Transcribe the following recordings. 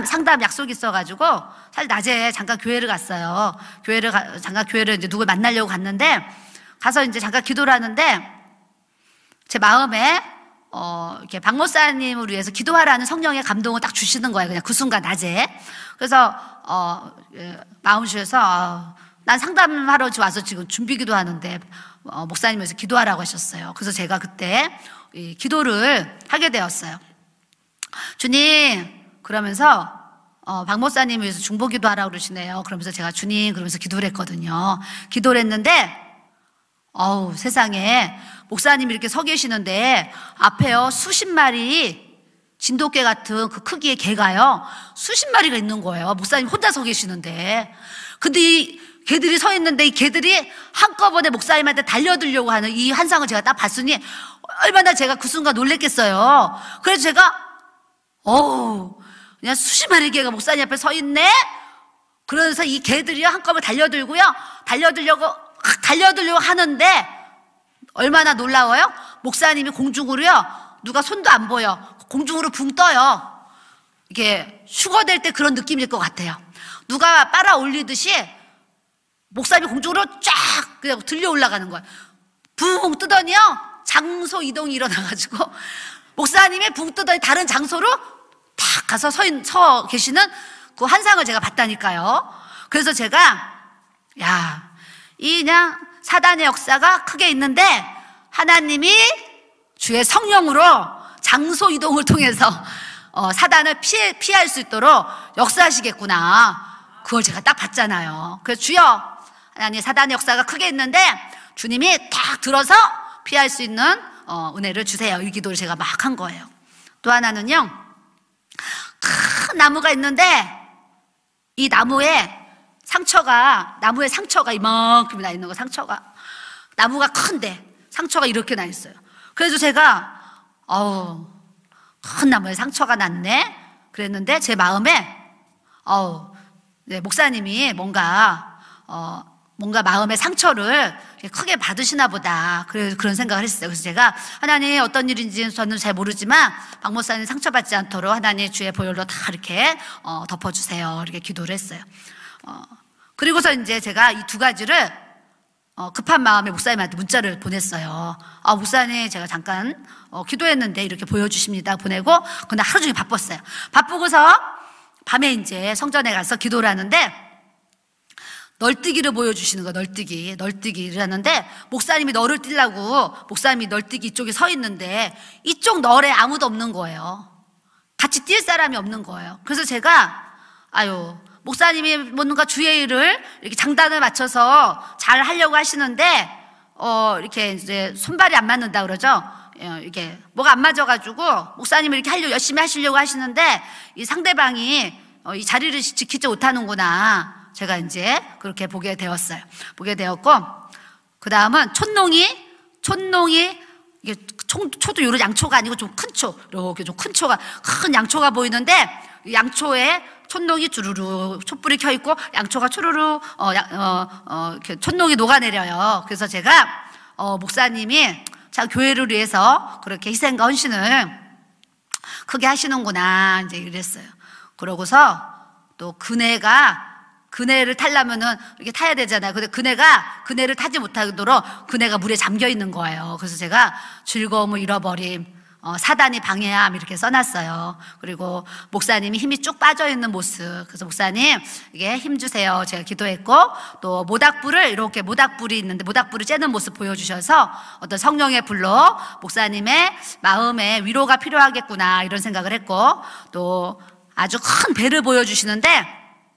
상담 약속이 있어가지고 사실 낮에 잠깐 교회를 갔어요. 잠깐 교회를 이제 누굴 만나려고 갔는데, 가서 이제 잠깐 기도를 하는데 제 마음에 이렇게 박 목사님을 위해서 기도하라는 성령의 감동을 딱 주시는 거예요. 그냥 그 순간 낮에. 그래서 마음 주셔서 난 상담하러 와서 지금 준비 기도하는데 목사님께서 기도하라고 하셨어요. 그래서 제가 그때 기도를 하게 되었어요. 주님, 그러면서 박 목사님 위해서 중보기도 하라고 그러시네요. 그러면서 제가 주님 그러면서 기도를 했거든요. 기도를 했는데 세상에 목사님이 이렇게 서 계시는데 앞에요 수십 마리 진돗개 같은 그 크기의 개가요 수십 마리가 있는 거예요. 목사님 혼자 서 계시는데. 근데 이 개들이 서 있는데 이 개들이 한꺼번에 목사님한테 달려들려고 하는 이 환상을 제가 딱 봤으니 얼마나 제가 그 순간 놀랬겠어요. 그래서 제가 그냥 수십 마리 개가 목사님 앞에 서 있네. 그러면서 이 개들이 한꺼번에 달려들려고 하는데 얼마나 놀라워요? 목사님이 공중으로요, 누가 손도 안 보여, 공중으로 붕 떠요. 이게 휴거될 때 그런 느낌일 것 같아요. 누가 빨아 올리듯이 목사님이 공중으로 쫙 그냥 들려 올라가는 거예요. 붕 뜨더니요 장소 이동이 일어나가지고 목사님이 붕 뜨더니 다른 장소로 탁 가서 서 계시는 그 환상을 제가 봤다니까요. 그래서 제가 그냥 사단의 역사가 크게 있는데 하나님이 주의 성령으로 장소 이동을 통해서 사단을 피할 수 있도록 역사하시겠구나. 그걸 제가 딱 봤잖아요. 그래서 주여, 하나님 사단의 역사가 크게 있는데 주님이 딱 들어서 피할 수 있는 은혜를 주세요. 이 기도를 제가 막 한 거예요. 또 하나는요, 큰 나무가 있는데 이 나무에 상처가 이만큼 나 있는 거. 나무가 큰데 상처가 이렇게 나 있어요. 그래서 제가 큰 나무에 상처가 났네 그랬는데 제 마음에 목사님이 뭔가 마음의 상처를 크게 받으시나 보다. 그런 생각을 했어요. 그래서 제가 하나님 어떤 일인지 저는 잘 모르지만 박 목사님 상처받지 않도록 하나님 주의 보혈로 다 이렇게 덮어주세요. 이렇게 기도를 했어요. 그리고서 이제 제가 이 두 가지를 급한 마음에 목사님한테 문자를 보냈어요. 목사님 제가 잠깐 기도했는데 이렇게 보여주십니다. 보내고 근데 하루 종일 바빴어요. 바쁘고서 밤에 이제 성전에 가서 기도를 하는데 널뛰기를 보여주시는 거예요. 널뛰기를 하는데 목사님이 널을 뛰려고 목사님이 널뛰기 이쪽에 서 있는데 이쪽 널에 아무도 없는 거예요. 같이 뛸 사람이 없는 거예요. 그래서 제가 목사님이 뭔가 주의 일을 이렇게 장단을 맞춰서 잘 하려고 하시는데 이렇게 이제 손발이 안 맞는다 그러죠. 이게 뭐가 안 맞아가지고 목사님이 이렇게 열심히 하시려고 하시는데 이 상대방이 이 자리를 지키지 못하는구나. 제가 이제 그렇게 보게 되었어요. 보게 되었고, 그 다음은 촛농이 이게 초도 요런 양초가 아니고 좀 큰 초, 이렇게 좀 큰 양초가 보이는데 양초에 촛농이 주르르 촛불이 켜 있고 양초가 주르르 이렇게 촛농이 녹아내려요. 그래서 제가 목사님이 참 교회를 위해서 그렇게 희생과 헌신을 크게 하시는구나 이제 이랬어요. 그러고서 또 그네를 타려면은 이렇게 타야 되잖아요. 근데 그네를 타지 못하도록 그네가 물에 잠겨 있는 거예요. 그래서 제가 즐거움을 잃어버림, 사단이 방해함 이렇게 써놨어요. 그리고 목사님이 힘이 쭉 빠져 있는 모습. 그래서 목사님 이게 힘 주세요. 제가 기도했고 또 모닥불이 있는데 모닥불을 쬐는 모습 보여주셔서 어떤 성령의 불로 목사님의 마음에 위로가 필요하겠구나 이런 생각을 했고 또 아주 큰 배를 보여주시는데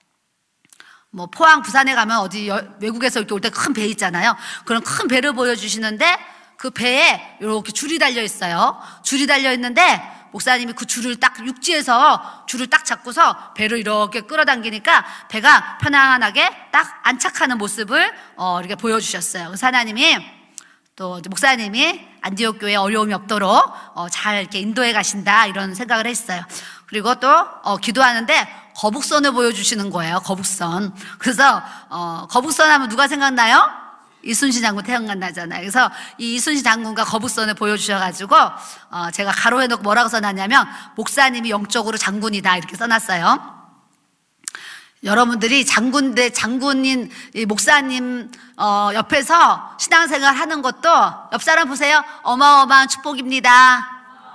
포항, 부산에 가면 어디 외국에서 이렇게 올 때 큰 배 있잖아요. 그런 큰 배를 보여주시는데 그 배에 이렇게 줄이 달려 있어요. 줄이 달려 있는데 목사님이 그 줄을 딱 육지에서 줄을 딱 잡고서 배를 이렇게 끌어당기니까 배가 편안하게 딱 안착하는 모습을 이렇게 보여주셨어요. 그래서 하나님이 또 목사님이 안디옥 교회에 어려움이 없도록 잘 이렇게 인도해 가신다 이런 생각을 했어요. 그리고 또 기도하는데 거북선을 보여주시는 거예요. 거북선. 그래서 거북선 하면 누가 생각나요? 이순신 장군 태어나잖아요. 그래서 이 이순신 장군과 거북선을 보여주셔가지고 제가 가로해놓고 뭐라고 써놨냐면 목사님이 영적으로 장군이다 이렇게 써놨어요. 여러분들이 장군인 이 목사님 옆에서 신앙생활 하는 것도 옆 사람 보세요. 어마어마한 축복입니다.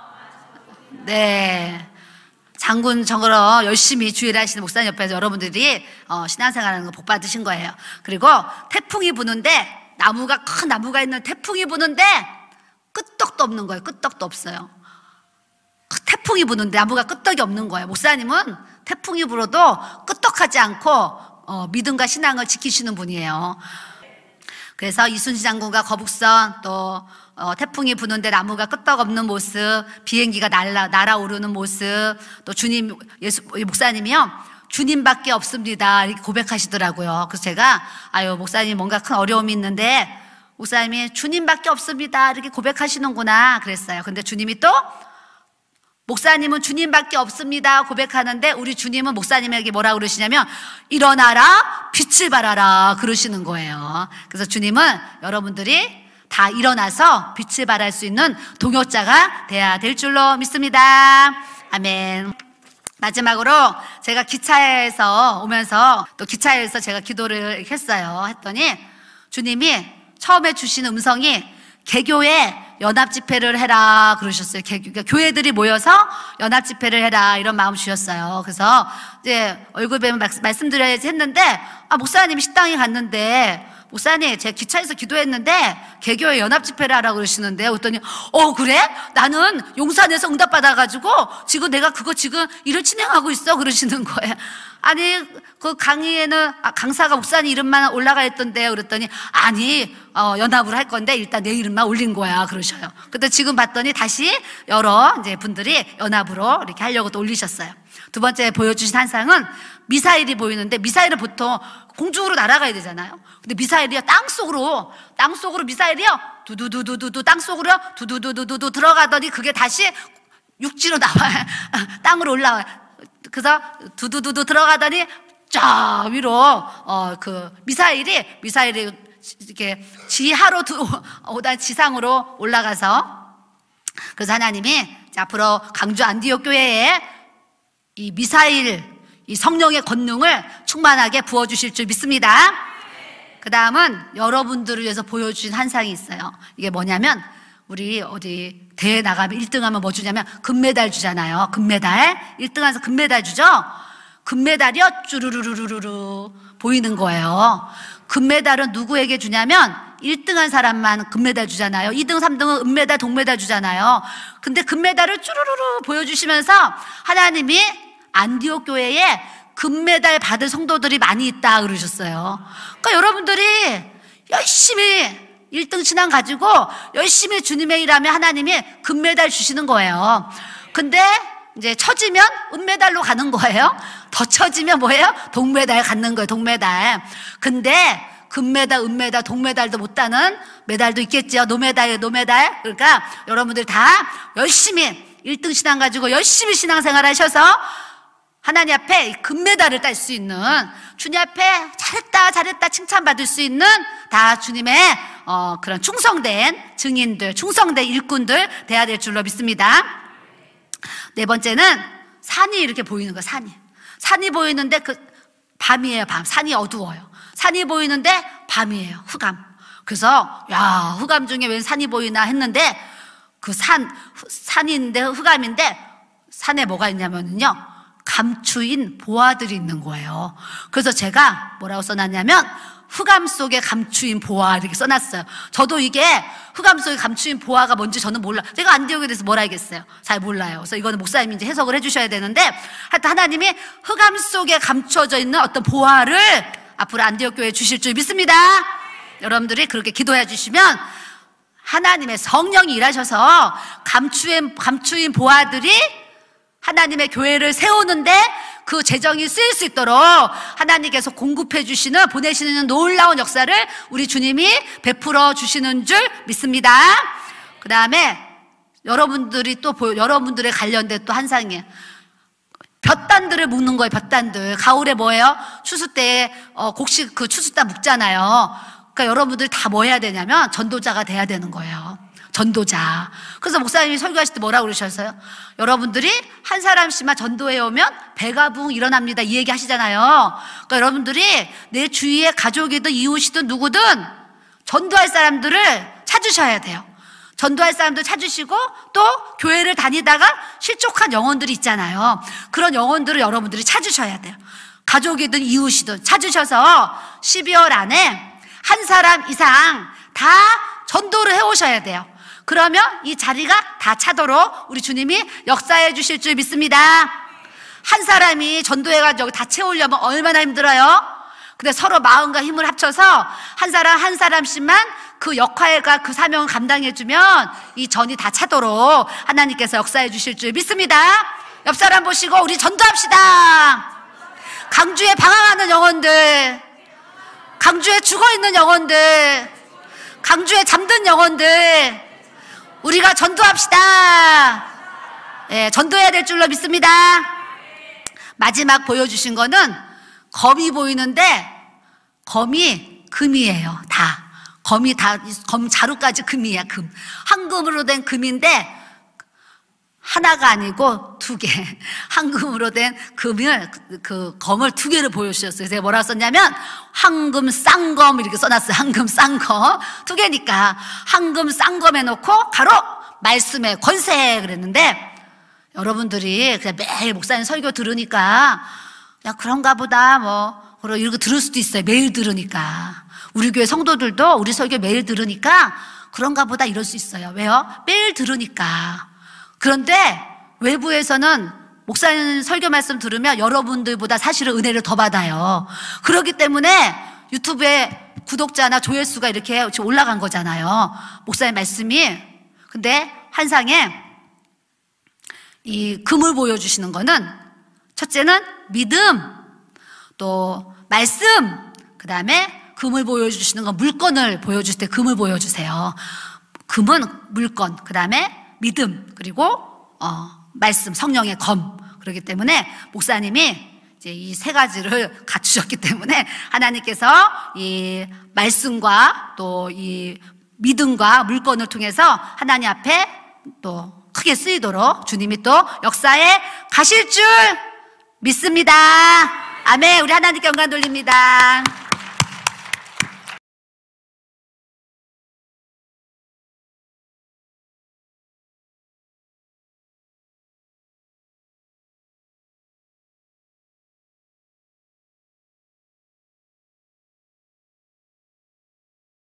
네, 장군 정으로 열심히 주일 하시는 목사님 옆에서 여러분들이 신앙생활하는 거 복 받으신 거예요. 그리고 태풍이 부는데 큰 나무가 있는 태풍이 부는데 끄떡도 없는 거예요. 끄떡도 없어요. 태풍이 부는데 나무가 끄떡이 없는 거예요. 목사님은 태풍이 불어도 끄떡하지 않고 믿음과 신앙을 지키시는 분이에요. 그래서 이순신 장군과 거북선 또 태풍이 부는데 나무가 끄떡 없는 모습, 비행기가 날아오르는 모습, 또 주님 목사님이요 주님밖에 없습니다 이렇게 고백하시더라고요. 그래서 제가 목사님 뭔가 큰 어려움이 있는데 목사님이 주님밖에 없습니다 이렇게 고백하시는구나 그랬어요. 근데 주님이 또 목사님은 주님밖에 없습니다 고백하는데 우리 주님은 목사님에게 뭐라고 그러시냐면 일어나라 빛을 발하라 그러시는 거예요. 그래서 주님은 여러분들이 다 일어나서 빛을 발할 수 있는 동역자가 돼야 될 줄로 믿습니다. 아멘. 마지막으로 제가 기차에서 오면서 또 기차에서 제가 기도를 했어요. 했더니 주님이 처음에 주신 음성이 개교에 연합 집회를 해라 그러셨어요. 그러니까 교회들이 모여서 연합 집회를 해라 이런 마음 주셨어요. 그래서 이제 얼굴 뵈면 말씀드려야지 했는데 목사님이 식당에 갔는데 목사님 제가 기차에서 기도했는데 개교에 연합 집회를 하라고 그러시는데 그랬더니 그래? 나는 용산에서 응답받아가지고 지금 내가 그거 지금 일을 진행하고 있어 그러시는 거예요. 아니 그 강의에는 강사가 목사님 이름만 올라가 있던데요 그랬더니 아니 연합으로 할 건데 일단 내 이름만 올린 거야 그러셔요. 근데 지금 봤더니 다시 여러 이제 분들이 연합으로 이렇게 하려고 또 올리셨어요. 두 번째 보여주신 한상은 미사일이 보이는데 미사일은 보통 공중으로 날아가야 되잖아요. 근데 미사일이요 땅속으로 미사일이요 두두두두두 땅속으로요 두두두두두 들어가더니 그게 다시 육지로 나와요. 땅으로 올라와요. 그래서 두두두두 들어가더니 쫙 위로 그 미사일이 이렇게 지하로 오다 지상으로 올라가서 그래서 하나님이 앞으로 강주 안디옥 교회에 이 미사일 이 성령의 권능을 충만하게 부어주실 줄 믿습니다. 그 다음은 여러분들을 위해서 보여주신 한상이 있어요. 이게 뭐냐면 우리 어디 대회 나가면 1등하면 뭐 주냐면 금메달 주잖아요. 금메달 1등해서 금메달 주죠. 금메달이요 쭈루루루루루 보이는 거예요. 금메달은 누구에게 주냐면 1등한 사람만 금메달 주잖아요. 2등 3등은 은메달 동메달 주잖아요. 근데 금메달을 쭈루루루 보여주시면서 하나님이 안디옥 교회에 금메달 받을 성도들이 많이 있다 그러셨어요. 그러니까 여러분들이 열심히 1등 신앙 가지고 열심히 주님의 일하면 하나님이 금메달 주시는 거예요. 근데 이제 처지면 은메달로 가는 거예요. 더 처지면 뭐예요? 동메달 갖는 거예요. 동메달. 근데 금메달, 은메달, 동메달도 못 따는 메달도 있겠죠. 노메달. 그러니까 여러분들 다 열심히 1등 신앙 가지고 열심히 신앙생활 하셔서 하나님 앞에 금메달을 딸 수 있는 주님 앞에 잘했다 칭찬받을 수 있는 다 주님의 그런 충성된 증인들, 충성된 일꾼들 돼야 될 줄로 믿습니다. 네 번째는 산이 이렇게 보이는 거예요. 산이 보이는데 밤이에요. 밤. 산이 어두워요. 산이 보이는데 밤이에요. 흑암. 그래서 흑암 중에 웬 산이 보이나 했는데 그 산인데 흑암인데 산에 뭐가 있냐면요 감추인 보화들이 있는 거예요. 그래서 제가 뭐라고 써놨냐면 흑암 속에 감추인 보화 이렇게 써놨어요. 저도 이게 흑암 속에 감추인 보화가 뭔지 저는 몰라. 제가 안디옥에 대해서 뭘 알겠어요. 잘 몰라요. 그래서 이거는 목사님이 이제 해석을 해주셔야 되는데 하여튼 하나님이 흑암 속에 감춰져 있는 어떤 보화를 앞으로 안디옥 교회에 주실 줄 믿습니다. 여러분들이 그렇게 기도해 주시면 하나님의 성령이 일하셔서 감추인 보화들이 하나님의 교회를 세우는데 그 재정이 쓰일 수 있도록 하나님께서 공급해 주시는 보내시는 놀라운 역사를 우리 주님이 베풀어 주시는 줄 믿습니다. 그 다음에 여러분들이 또 여러분들의 관련된 또 한상이에요. 볕단들을 묶는 거예요. 볕단들. 가을에 뭐예요? 추수 때 곡식 그 추수단 묶잖아요. 그러니까 여러분들이 다 뭐 해야 되냐면 전도자가 돼야 되는 거예요. 전도자. 그래서 목사님이 설교하실 때 뭐라고 그러셨어요? 여러분들이 한 사람씩만 전도해 오면 배가 붕 일어납니다. 이 얘기 하시잖아요. 그러니까 여러분들이 내 주위에 가족이든 이웃이든 누구든 전도할 사람들을 찾으셔야 돼요. 전도할 사람들 찾으시고 또 교회를 다니다가 실족한 영혼들이 있잖아요. 그런 영혼들을 여러분들이 찾으셔야 돼요. 가족이든 이웃이든 찾으셔서 12월 안에 한 사람 이상 다 전도를 해오셔야 돼요. 그러면 이 자리가 다 차도록 우리 주님이 역사해 주실 줄 믿습니다. 한 사람이 전도해가지고 다 채우려면 얼마나 힘들어요? 근데 서로 마음과 힘을 합쳐서 한 사람 한 사람씩만 그 역할과 그 사명을 감당해주면 이 전이 다 차도록 하나님께서 역사해 주실 줄 믿습니다. 옆 사람 보시고 우리 전도합시다. 강주에 방황하는 영혼들, 강주에 죽어있는 영혼들, 강주에 잠든 영혼들, 우리가 전도합시다. 예, 전도해야 될 줄로 믿습니다. 마지막 보여주신 거는 검이 보이는데 검이 금이에요. 다. 검이 다, 검 자루까지 금이야, 금. 황금으로 된 금인데 하나가 아니고 2개. 황금으로 된 금을, 그 검을 2개를 보여주셨어요. 제가 뭐라고 썼냐면 황금 쌍검 이렇게 써놨어요. 황금 쌍검. 2개니까 황금 쌍검 해놓고 가로 말씀의 권세 그랬는데 여러분들이 그냥 매일 목사님 설교 들으니까 야 그런가 보다 뭐 이러고 들을 수도 있어요. 매일 들으니까. 우리 교회 성도들도 우리 설교 매일 들으니까 그런가 보다 이럴 수 있어요. 왜요? 매일 들으니까. 그런데 외부에서는 목사님 설교 말씀 들으면 여러분들보다 사실은 은혜를 더 받아요. 그렇기 때문에 유튜브에 구독자나 조회수가 이렇게 올라간 거잖아요. 목사님 말씀이. 근데 환상에 이 금을 보여주시는 거는 첫째는 믿음, 또 말씀, 그 다음에 금을 보여주시는 건 물건을 보여주실 때 금을 보여주세요. 금은 물건, 그 다음에 믿음, 그리고 말씀, 성령의 검. 그렇기 때문에 목사님이 이제 이 3가지를 갖추셨기 때문에 하나님께서 이 말씀과 또 이 믿음과 물건을 통해서 하나님 앞에 또 크게 쓰이도록 주님이 또 역사에 가실 줄 믿습니다. 아멘. 우리 하나님께 영광 돌립니다.